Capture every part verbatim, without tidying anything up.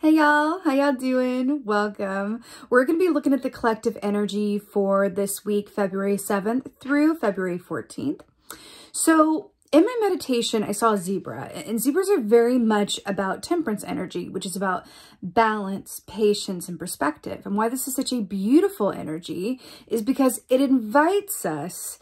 Hey y'all, how y'all doing? Welcome. We're going to be looking at the collective energy for this week, February seventh through February fourteenth. So in my meditation, I saw a zebra, and zebras are very much about temperance energy, which is about balance, patience, and perspective. And why this is such a beautiful energy is because it invites us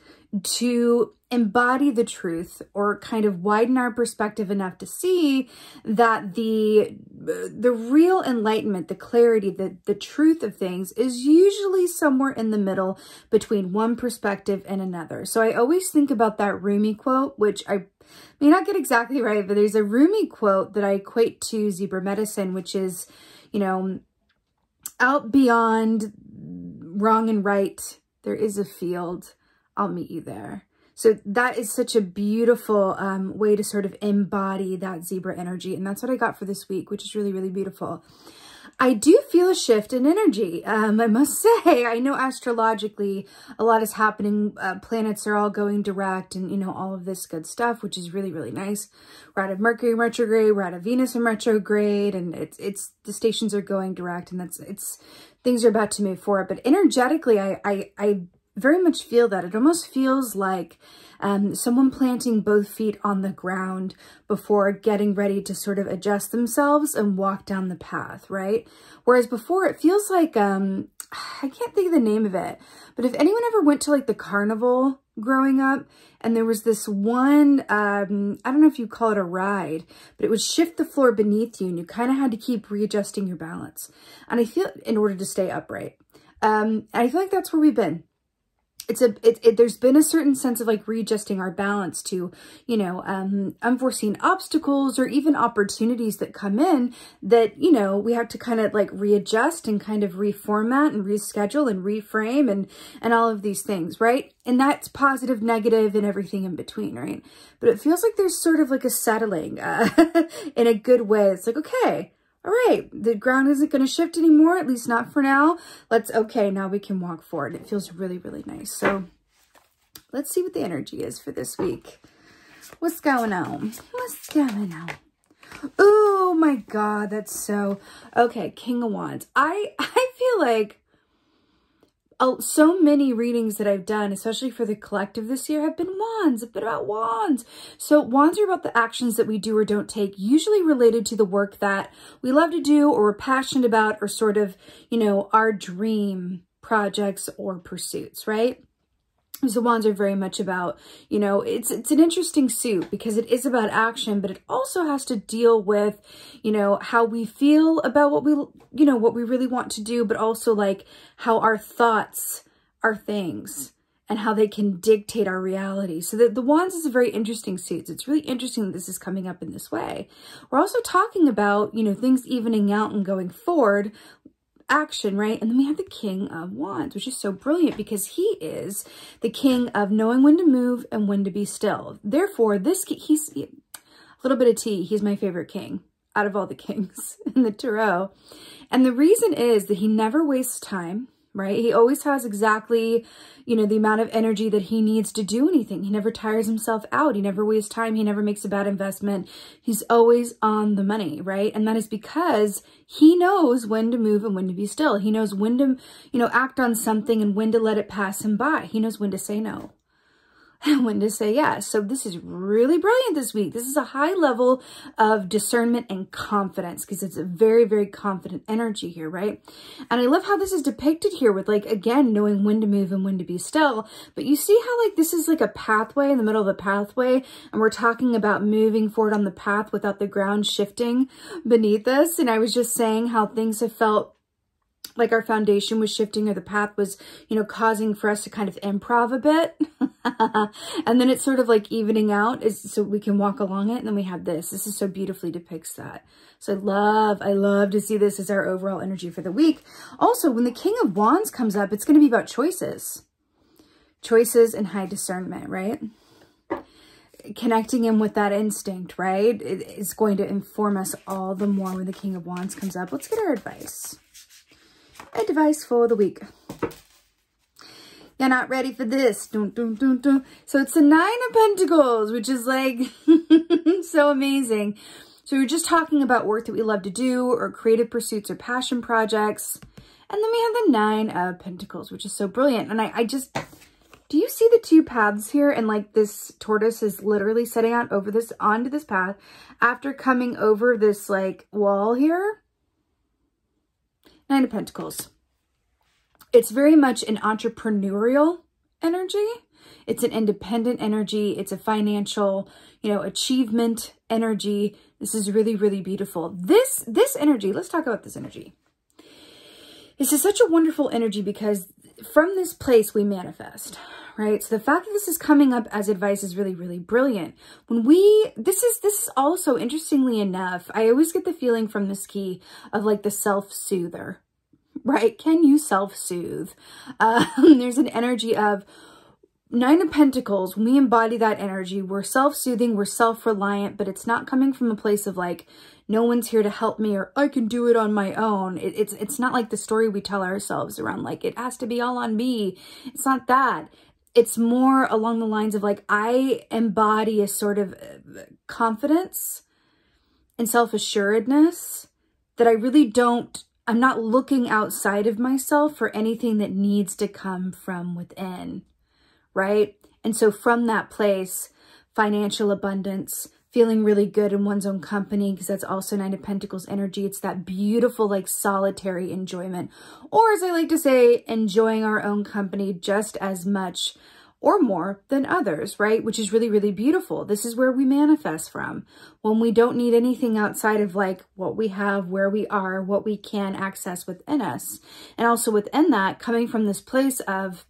to embody the truth, or kind of widen our perspective enough to see that the the real enlightenment, the clarity, the, the truth of things is usually somewhere in the middle between one perspective and another. So I always think about that Rumi quote, which I may not get exactly right, but there's a Rumi quote that I equate to zebra medicine, which is, you know, out beyond wrong and right, there is a field. I'll meet you there. So that is such a beautiful um, way to sort of embody that zebra energy. And that's what I got for this week, which is really, really beautiful. I do feel a shift in energy. Um, I must say, I know astrologically a lot is happening. Uh, planets are all going direct and, you know, all of this good stuff, which is really, really nice. We're out of Mercury in retrograde, we're out of Venus in retrograde, and it's, it's, the stations are going direct, and that's, it's, things are about to move forward. But energetically, I, I, I very much feel that. It almost feels like um, someone planting both feet on the ground before getting ready to sort of adjust themselves and walk down the path, right? Whereas before, it feels like, um, I can't think of the name of it, but if anyone ever went to like the carnival growing up, and there was this one, um, I don't know if you call it a ride, but it would shift the floor beneath you, and you kind of had to keep readjusting your balance. And I feel, in order to stay upright. Um, and I feel like that's where we've been. It's a, it, it, there's been a certain sense of like readjusting our balance to, you know, um, unforeseen obstacles or even opportunities that come in that, you know, we have to kind of like readjust and kind of reformat and reschedule and reframe and, and all of these things, right? And that's positive, negative, and everything in between, right? But it feels like there's sort of like a settling uh, in a good way. It's like, okay, all right, the ground isn't going to shift anymore, at least not for now. Let's, okay, now we can walk forward. It feels really, really nice. So let's see what the energy is for this week. What's going on? What's going on? Oh my God, that's so, okay, King of Wands. I, I feel like Oh, so many readings that I've done, especially for the collective this year, have been wands, have been about wands. So wands are about the actions that we do or don't take, usually related to the work that we love to do or we're passionate about, or sort of, you know, our dream projects or pursuits, right? So wands are very much about, you know, it's it's an interesting suit because it is about action, but it also has to deal with, you know, how we feel about what we, you know, what we really want to do, but also like how our thoughts are things and how they can dictate our reality. So the, the wands is a very interesting suit. So it's really interesting that this is coming up in this way. We're also talking about, you know, things evening out and going forward, action, right? And then we have the King of Wands, which is so brilliant because he is the king of knowing when to move and when to be still. Therefore, this he's a little bit of tea. He's my favorite king out of all the kings in the tarot. And the reason is that he never wastes time, right? He always has exactly, you know, the amount of energy that he needs to do anything. He never tires himself out. He never wastes time. He never makes a bad investment. He's always on the money, right? And that is because he knows when to move and when to be still. He knows when to, you know, act on something and when to let it pass him by. He knows when to say no and when to say yes. So this is really brilliant this week. This is a high level of discernment and confidence because it's a very, very confident energy here, right? And I love how this is depicted here with like, again, knowing when to move and when to be still. But you see how like this is like a pathway in the middle of the pathway, and we're talking about moving forward on the path without the ground shifting beneath us. And I was just saying how things have felt like our foundation was shifting, or the path was, you know, causing for us to kind of improv a bit. And then it's sort of like evening out is so we can walk along it. And then we have this. This is so beautifully depicts that. So I love, I love to see this as our overall energy for the week. Also, when the King of Wands comes up, it's going to be about choices. Choices and high discernment, right? Connecting in with that instinct, right? It is going to inform us all the more when the King of Wands comes up. Let's get our advice. Advice for the week. You're not ready for this. Dun, dun, dun, dun. So it's the Nine of Pentacles, which is like so amazing. So we're just talking about work that we love to do or creative pursuits or passion projects. And then we have the Nine of Pentacles, which is so brilliant. And I, I just, do you see the two paths here? And like this tortoise is literally setting out over this, onto this path after coming over this like wall here. Nine of Pentacles. It's very much an entrepreneurial energy. It's an independent energy. It's a financial, you know, achievement energy. This is really, really beautiful. This, this energy, let's talk about this energy. This is such a wonderful energy because from this place we manifest, right? So the fact that this is coming up as advice is really, really brilliant. When we, this is, this is also interestingly enough, I always get the feeling from this key of like the self-soother, right? Can you self-soothe? Um, there's an energy of Nine of Pentacles. When we embody that energy, we're self-soothing, we're self-reliant, but it's not coming from a place of like, no one's here to help me or I can do it on my own. It, it's, it's not like the story we tell ourselves around like, it has to be all on me. It's not that. It's more along the lines of like, I embody a sort of confidence and self-assuredness that I really don't, I'm not looking outside of myself for anything that needs to come from within. Right? And so from that place, financial abundance, feeling really good in one's own company, because that's also Nine of Pentacles energy. It's that beautiful, like solitary enjoyment. Or as I like to say, enjoying our own company just as much or more than others, right? Which is really, really beautiful. This is where we manifest from. When we don't need anything outside of like what we have, where we are, what we can access within us. And also within that, coming from this place of,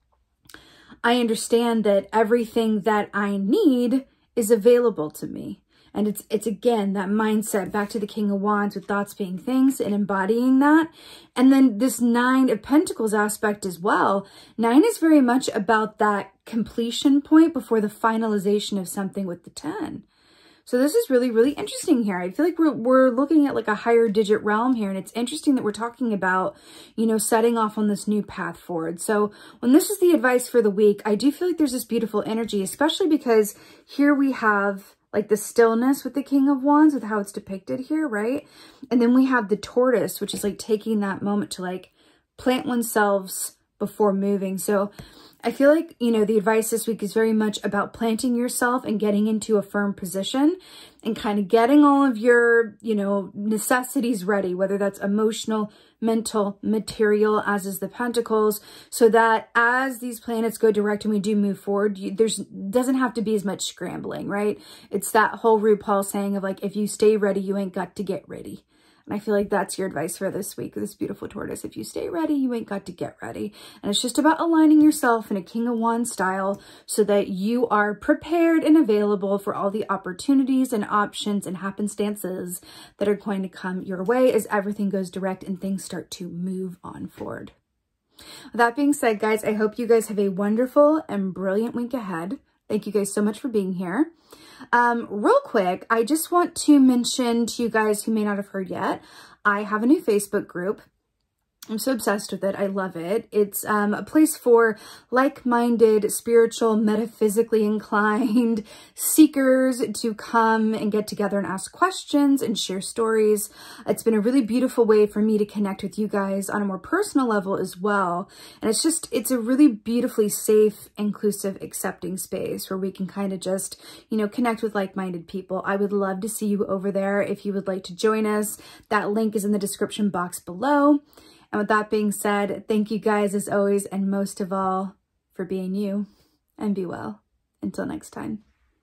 I understand that everything that I need is available to me. And it's, it's again, that mindset back to the King of Wands with thoughts being things and embodying that. And then this Nine of Pentacles aspect as well. Nine is very much about that completion point before the finalization of something with the ten. So this is really, really interesting here. I feel like we're, we're looking at like a higher digit realm here. And it's interesting that we're talking about, you know, setting off on this new path forward. So when this is the advice for the week, I do feel like there's this beautiful energy, especially because here we have like the stillness with the King of Wands with how it's depicted here, right? And then we have the tortoise, which is like taking that moment to like plant oneself before moving. So I feel like, you know, the advice this week is very much about planting yourself and getting into a firm position and kind of getting all of your, you know, necessities ready, whether that's emotional, mental, material, as is the Pentacles, so that as these planets go direct and we do move forward, you, there's doesn't have to be as much scrambling, right? It's that whole RuPaul saying of like, if you stay ready, you ain't got to get ready. And I feel like that's your advice for this week, this beautiful tortoise. If you stay ready, you ain't got to get ready. And it's just about aligning yourself in a King of Wands style so that you are prepared and available for all the opportunities and options and happenstances that are going to come your way as everything goes direct and things start to move on forward. With that being said, guys, I hope you guys have a wonderful and brilliant week ahead. Thank you guys so much for being here. Um, real quick, I just want to mention to you guys who may not have heard yet, I have a new Facebook group. I'm so obsessed with it. I love it. It's um, a place for like-minded, spiritual, metaphysically inclined seekers to come and get together and ask questions and share stories. It's been a really beautiful way for me to connect with you guys on a more personal level as well. And it's just, it's a really beautifully safe, inclusive, accepting space where we can kind of just, you know, connect with like-minded people. I would love to see you over there if you would like to join us. That link is in the description box below. And with that being said, thank you guys as always, and most of all, for being you, and be well. Until next time.